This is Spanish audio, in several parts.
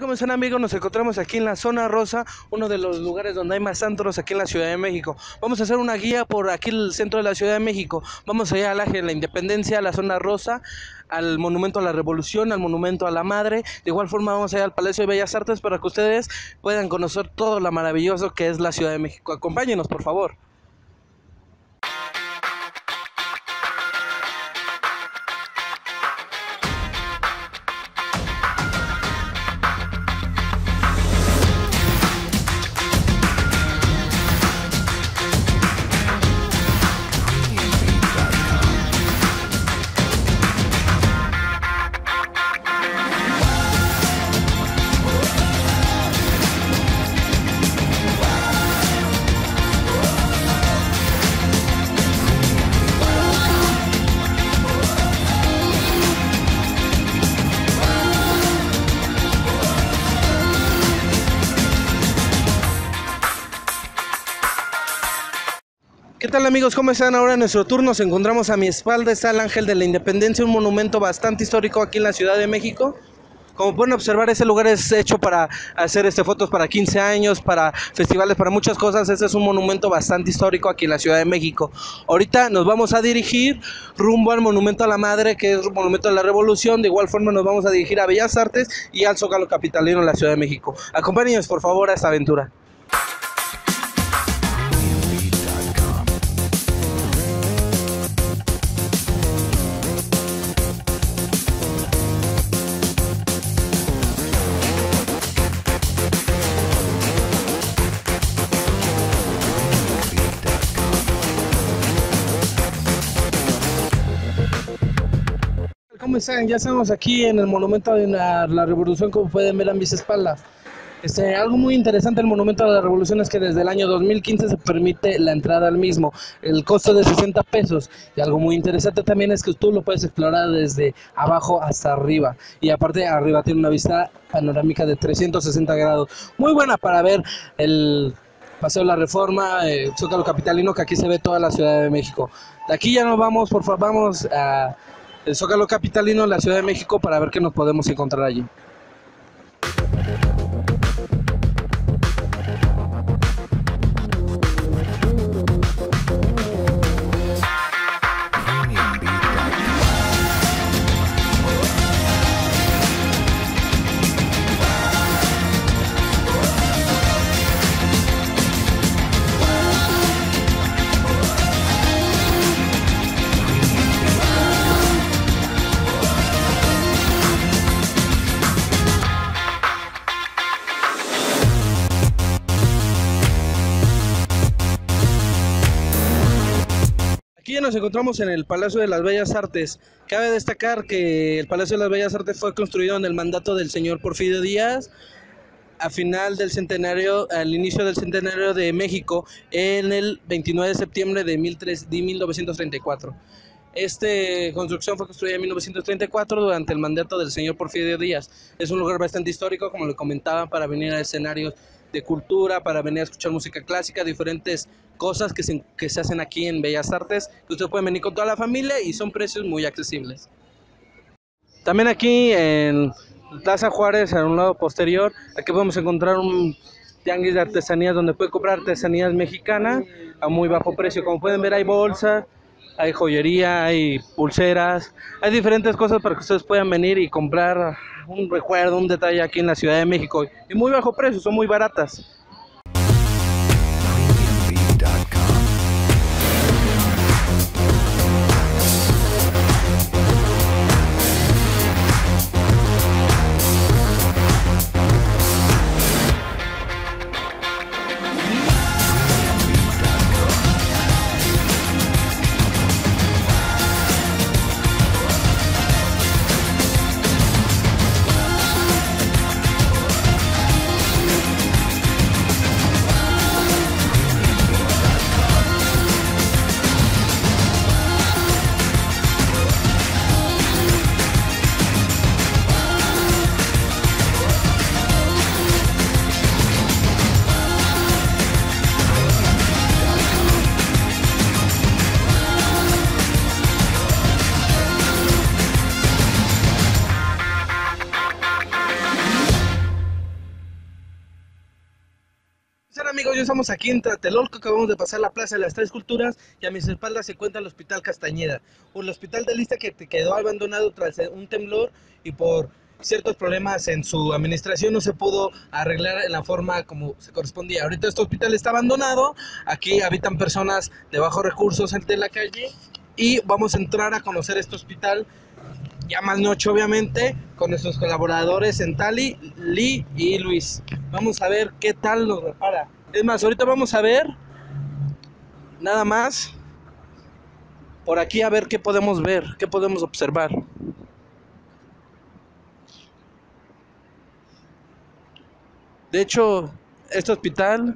¿Cómo están, amigos? Nos encontramos aquí en la zona rosa, uno de los lugares donde hay más antros aquí en la Ciudad de México. Vamos a hacer una guía por aquí el centro de la Ciudad de México. Vamos allá al Ángel de la Independencia, a la zona rosa, al Monumento a la Revolución, al Monumento a la Madre. De igual forma vamos allá al Palacio de Bellas Artes para que ustedes puedan conocer todo lo maravilloso que es la Ciudad de México. Acompáñenos, por favor. ¿Qué tal, amigos? ¿Cómo están? Ahora en nuestro tour nos encontramos a mi espalda, está el Ángel de la Independencia, un monumento bastante histórico aquí en la Ciudad de México. Como pueden observar, ese lugar es hecho para hacer fotos para 15 años, para festivales, para muchas cosas. Este es un monumento bastante histórico aquí en la Ciudad de México. Ahorita nos vamos a dirigir rumbo al Monumento a la Madre, que es un monumento de la Revolución. De igual forma nos vamos a dirigir a Bellas Artes y al Zócalo capitalino en la Ciudad de México. Acompáñenos, por favor, a esta aventura. ¿Cómo están? Ya estamos aquí en el Monumento de la Revolución, como pueden ver a mis espaldas. Algo muy interesante del Monumento de la Revolución es que desde el año 2015 se permite la entrada al mismo, el costo de 60 pesos. Y algo muy interesante también es que tú lo puedes explorar desde abajo hasta arriba. Y aparte, arriba tiene una vista panorámica de 360 grados. Muy buena para ver el Paseo de la Reforma, Zócalo capitalino, que aquí se ve toda la Ciudad de México. De aquí ya nos vamos, por favor, vamos a el Zócalo capitalino en la Ciudad de México para ver qué nos podemos encontrar allí. Aquí ya nos encontramos en el Palacio de las Bellas Artes. Cabe destacar que el Palacio de las Bellas Artes fue construido en el mandato del señor Porfirio Díaz, al inicio del centenario de México, en el 29 de septiembre de 1934. Esta construcción fue construida en 1934 durante el mandato del señor Porfirio Díaz. Es un lugar bastante histórico, como le comentaba, para venir a escenarios de cultura, para venir a escuchar música clásica, diferentes cosas que se hacen aquí en Bellas Artes, que ustedes pueden venir con toda la familia y son precios muy accesibles. También aquí en Plaza Juárez, a un lado posterior, aquí podemos encontrar un tianguis de artesanías donde pueden comprar artesanías mexicanas a muy bajo precio. Como pueden ver, hay bolsas, hay joyería, hay pulseras, hay diferentes cosas para que ustedes puedan venir y comprar un recuerdo, un detalle aquí en la Ciudad de México. Y muy bajo precio, son muy baratas. amigos? Ya estamos aquí en Tlatelolco, acabamos de pasar la Plaza de las Tres Culturas y a mis espaldas se encuentra el Hospital Castañeda, o el hospital de Lista que quedó abandonado tras un temblor y por ciertos problemas en su administración no se pudo arreglar en la forma como se correspondía. Ahorita este hospital está abandonado, aquí habitan personas de bajos recursos de la calle y vamos a entrar a conocer este hospital ya más noche obviamente con nuestros colaboradores Sentali, Lee y Luis. Vamos a ver qué tal nos repara. Es más, ahorita vamos a ver nada más por aquí a ver qué podemos ver, qué podemos observar. De hecho, este hospital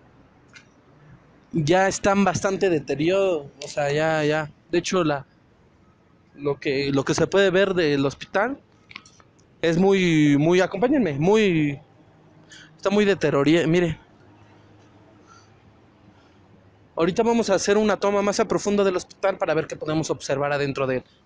ya está en bastante deterioro, o sea, ya. De hecho, lo que se puede ver del hospital es muy, acompáñenme, está muy deteriorado, mire. Ahorita vamos a hacer una toma más a profundo del hospital para ver qué podemos observar adentro de él.